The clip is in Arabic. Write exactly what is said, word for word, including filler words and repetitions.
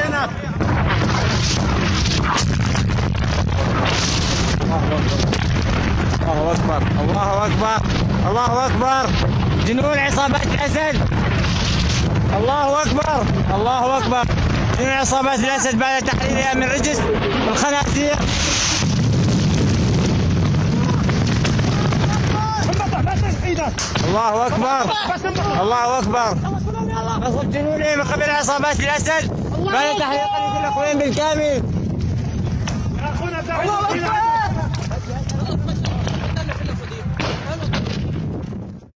زينب. الله أكبر الله أكبر الله أكبر. جنون عصابات الأسد. الله أكبر الله أكبر. جنون عصابات الأسد بعد تحريرها من رجس الخنازير. الله أكبر الله أكبر. نصب جنونهم من قبل عصابات الأسد بعد تحرير قرية الخوين بالكامل.